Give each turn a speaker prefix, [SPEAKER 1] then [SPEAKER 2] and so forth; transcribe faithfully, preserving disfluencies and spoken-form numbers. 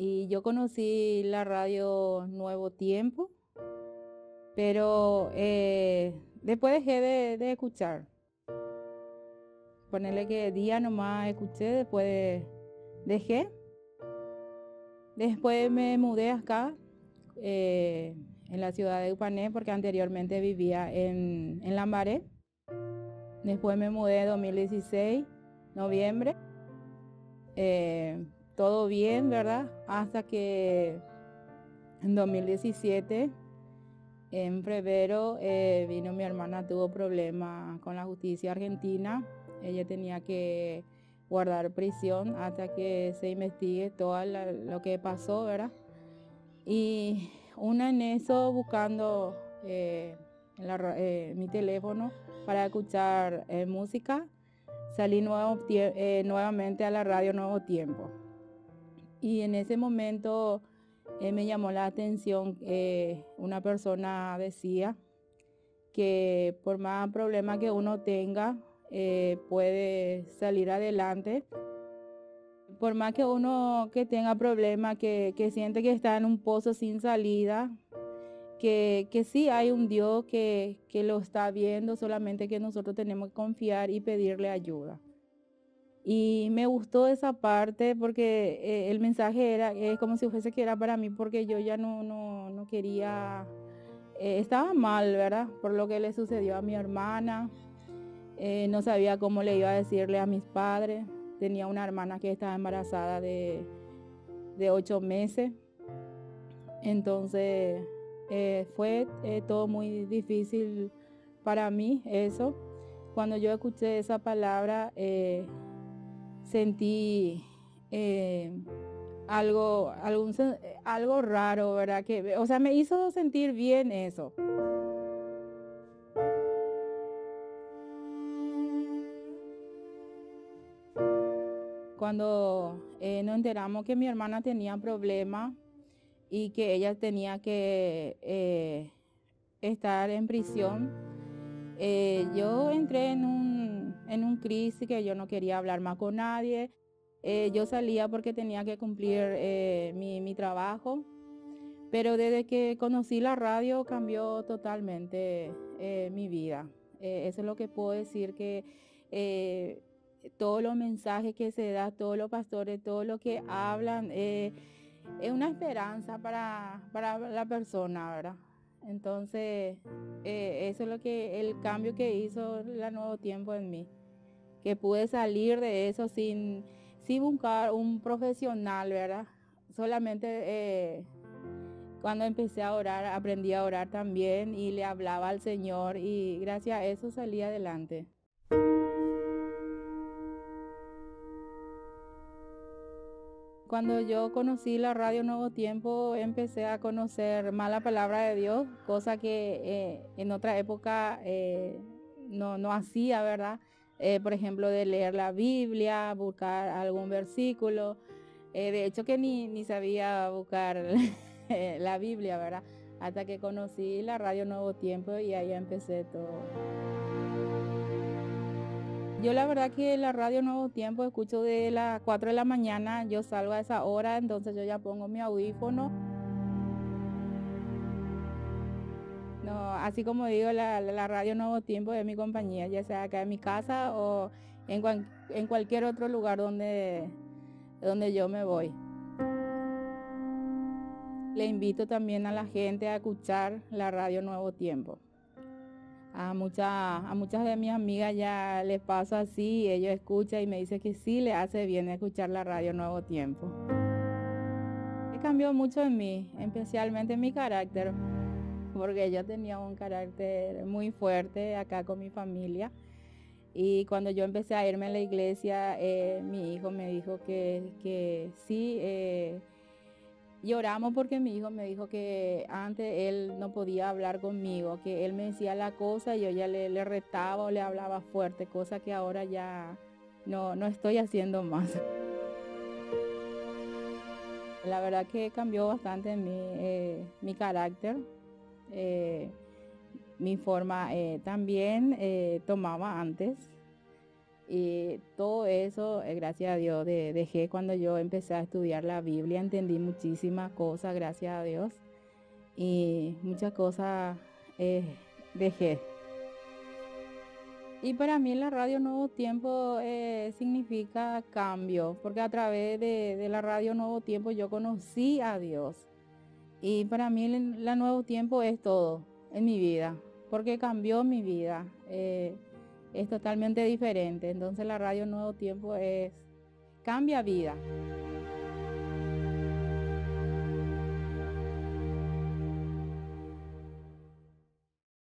[SPEAKER 1] y yo conocí la radio Nuevo Tiempo, pero eh, después dejé de, de escuchar. Ponerle que día nomás escuché, después dejé. Después me mudé acá, eh, en la ciudad de Upané, porque anteriormente vivía en, en Lambaré. Después me mudé en dos mil dieciséis, noviembre. Eh, todo bien, ¿verdad? Hasta que en dos mil diecisiete, en febrero, eh, vino mi hermana, tuvo problemas con la justicia argentina. Ella tenía que guardar prisión hasta que se investigue todo la, lo que pasó, ¿verdad? Y una en eso buscando eh, en la, eh, mi teléfono para escuchar eh, música, salí nuevo, eh, nuevamente a la radio Nuevo Tiempo. Y en ese momento eh, me llamó la atención, eh, una persona decía que por más problemas que uno tenga, eh, puede salir adelante. Por más que uno que tenga problemas, que, que siente que está en un pozo sin salida, que, que sí hay un Dios que, que lo está viendo, solamente que nosotros tenemos que confiar y pedirle ayuda. Y me gustó esa parte porque eh, el mensaje era, es como si fuese que era para mí, porque yo ya no, no, no quería, eh, estaba mal, ¿verdad? Por lo que le sucedió a mi hermana. Eh, no sabía cómo le iba a decirle a mis padres. Tenía una hermana que estaba embarazada de, de ocho meses. Entonces eh, fue eh, todo muy difícil para mí eso. Cuando yo escuché esa palabra, eh, sentí eh, algo, algún, algo raro, ¿verdad? Que, o sea, me hizo sentir bien eso. Cuando eh, nos enteramos que mi hermana tenía problemas y que ella tenía que eh, estar en prisión, eh, yo entré en un, en un crisis que yo no quería hablar más con nadie. Eh, yo salía porque tenía que cumplir eh, mi, mi trabajo, pero desde que conocí la radio cambió totalmente eh, mi vida. Eh, eso es lo que puedo decir, que eh, todos los mensajes que se dan, todos los pastores, todo lo que hablan, eh, es una esperanza para, para la persona, ¿verdad? Entonces, eh, eso es lo que, el cambio que hizo la Nuevo Tiempo en mí, que pude salir de eso sin, sin buscar un profesional, ¿verdad? Solamente eh, cuando empecé a orar, aprendí a orar también y le hablaba al Señor y gracias a eso salí adelante. Cuando yo conocí la radio Nuevo Tiempo, empecé a conocer más la palabra de Dios, cosa que eh, en otra época eh, no, no hacía, ¿verdad? Eh, por ejemplo, de leer la Biblia, buscar algún versículo. Eh, de hecho que ni, ni sabía buscar la Biblia, ¿verdad? Hasta que conocí la radio Nuevo Tiempo y ahí empecé todo. Yo la verdad que la radio Nuevo Tiempo escucho de las cuatro de la mañana, yo salgo a esa hora, entonces yo ya pongo mi audífono. No, así como digo, la, la radio Nuevo Tiempo es mi compañía, ya sea acá en mi casa o en, cual, en cualquier otro lugar donde, donde yo me voy. Le invito también a la gente a escuchar la radio Nuevo Tiempo. A, mucha, a muchas de mis amigas ya les paso así, ellos escuchan y me dicen que sí le hace bien escuchar la radio Nuevo Tiempo. Cambió mucho en mí, especialmente en mi carácter, porque yo tenía un carácter muy fuerte acá con mi familia. Y cuando yo empecé a irme a la iglesia, eh, mi hijo me dijo que, que sí, eh, lloramos porque mi hijo me dijo que antes él no podía hablar conmigo, que él me decía la cosa y yo ya le, le retaba o le hablaba fuerte, cosa que ahora ya no, no estoy haciendo más. La verdad que cambió bastante en mí, eh, mi carácter, eh, mi forma, eh, también eh, tomaba antes Y todo eso, eh, gracias a Dios, de- dejé cuando yo empecé a estudiar la Biblia, entendí muchísimas cosas, gracias a Dios, y muchas cosas eh, dejé. Y para mí la radio Nuevo Tiempo eh, significa cambio, porque a través de, de la radio Nuevo Tiempo yo conocí a Dios. Y para mí el- la Nuevo Tiempo es todo en mi vida, porque cambió mi vida. Eh, es totalmente diferente. Entonces la radio Nuevo Tiempo es, cambia vida.